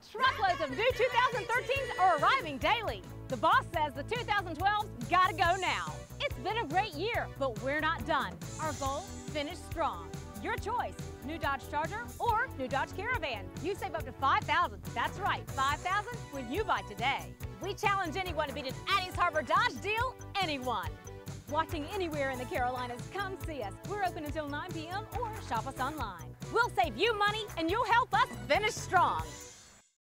Truckloads of new 2013s are arriving daily. The boss says the 2012's gotta go now. It's been a great year, but we're not done. Our goal, finish strong. Your choice, new Dodge Charger or new Dodge Caravan. You save up to $5,000. That's right, $5,000 when you buy today. We challenge anyone to beat an Addys Harbor Dodge deal, anyone. Watching anywhere in the Carolinas, come see us. We're open until 9 p.m. or shop us online. We'll save you money and you'll help us finish strong.